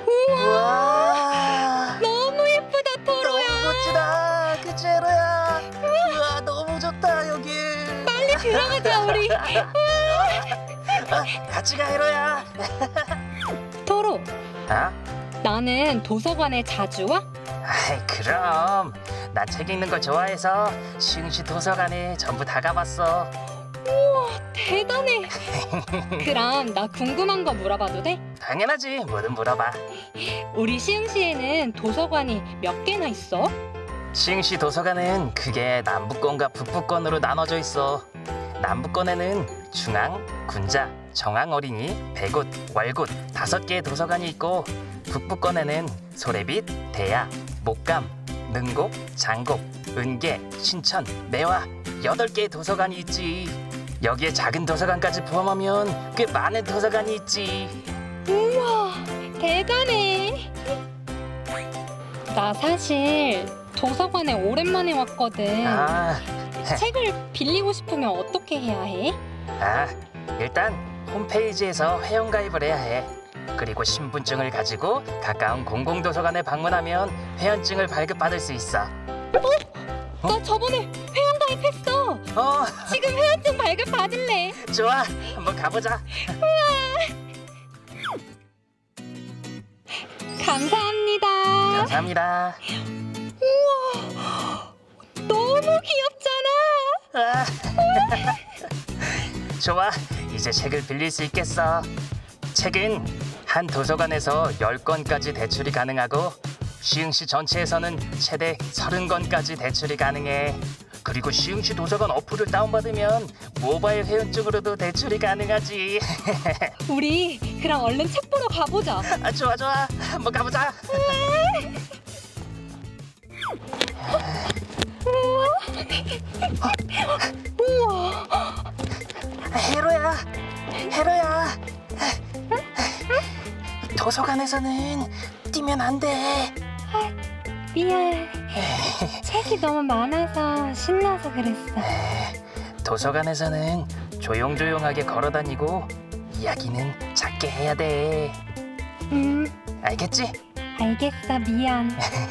우와, 너무 예쁘다, 토로야. 너무 멋지다. 그치, 헤로야? 우와, 너무 좋다, 여기. 빨리 들어가자, 우리. 같이 가, 헤로야. 토로, 어? 나는 도서관에 자주 와? 아이, 그럼. 나 책 읽는 거 좋아해서 시흥시 도서관에 전부 다 가봤어. 우와, 대단해. 그럼 나 궁금한 거 물어봐도 돼? 당연하지, 뭐든 물어봐. 우리 시흥시에는 도서관이 몇 개나 있어? 시흥시 도서관은 크게 남부권과 북부권으로 나눠져 있어. 남부권에는 중앙, 군자, 정앙어린이, 백옷, 월곶 5개의 도서관이 있고, 북부권에는 소래빛, 대야, 목감, 능곡, 장곡, 은계, 신천, 매화 8개의 도서관이 있지. 여기에 작은 도서관까지 포함하면 꽤 많은 도서관이 있지. 우와, 대단해. 나 사실 도서관에 오랜만에 왔거든. 책을 빌리고 싶으면 어떻게 해야 해? 일단 홈페이지에서 회원가입을 해야 해. 그리고 신분증을 가지고 가까운 공공도서관에 방문하면 회원증을 발급받을 수 있어. 나 저번에 회원가입했어. 지금 회원증 발급 받을래. 좋아, 한번 가보자. 감사합니다. 감사합니다. 우와, 너무 귀엽잖아. 좋아, 이제 책을 빌릴 수 있겠어. 책은 한 도서관에서 10권까지 대출이 가능하고, 시흥시 전체에서는 최대 30권까지 대출이 가능해. 그리고 시흥시 도서관 어플을 다운받으면 모바일 회원증으로도 대출이 가능하지. 우리 그럼 얼른 책 보러 가보자. 좋아, 한번 가보자. 우와. 헤로야. 도서관에서는 뛰면 안 돼. 미안. 책이 너무 많아서 신나서 그랬어. 도서관에서는 조용조용하게 걸어다니고 이야기는 작게 해야 돼. 알겠지? 알겠어, 미안.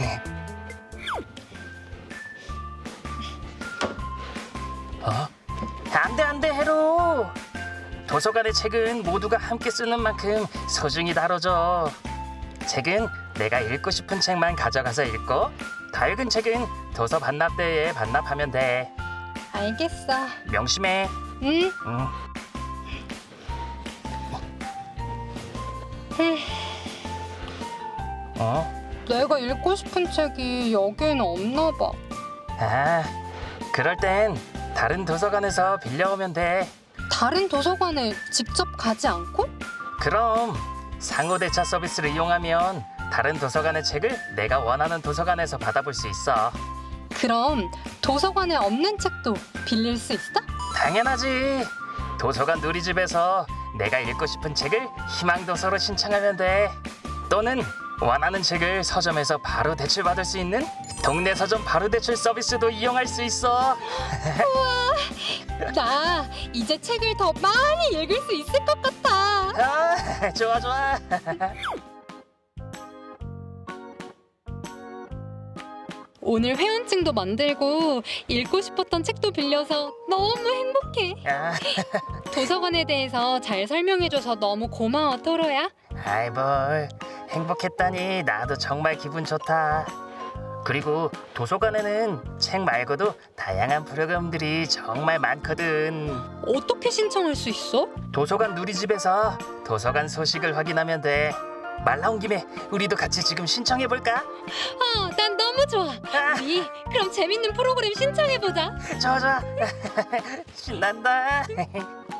안 돼, 헤로. 도서관의 책은 모두가 함께 쓰는 만큼 소중히 다뤄져. 책은 내가 읽고 싶은 책만 가져가서 읽고, 다 읽은 책은 도서 반납대에 반납하면 돼. 알겠어. 명심해. 응. 내가 읽고 싶은 책이 여기에는 없나 봐. 그럴 땐 다른 도서관에서 빌려오면 돼. 다른 도서관에 직접 가지 않고? 그럼 상호대차 서비스를 이용하면 다른 도서관의 책을 내가 원하는 도서관에서 받아볼 수 있어. 그럼 도서관에 없는 책도 빌릴 수 있어? 당연하지. 도서관 누리집에서 내가 읽고 싶은 책을 희망도서로 신청하면 돼. 또는 원하는 책을 서점에서 바로 대출받을 수 있는 동네 서점 바로 대출 서비스도 이용할 수 있어. 우와, 나 이제 책을 더 많이 읽을 수 있을 것 같아. 좋아. 오늘 회원증도 만들고 읽고 싶었던 책도 빌려서 너무 행복해. 도서관에 대해서 잘 설명해줘서 너무 고마워, 토로야. 아이, 뭘 행복했다니. 나도 정말 기분 좋다. 그리고 도서관에는 책 말고도 다양한 프로그램들이 정말 많거든. 어떻게 신청할 수 있어? 도서관 누리집에서 도서관 소식을 확인하면 돼. 말 나온 김에 우리도 같이 지금 신청해볼까? 난 너무 좋아. 우리 그럼 재밌는 프로그램 신청해보자. 좋아. 신난다.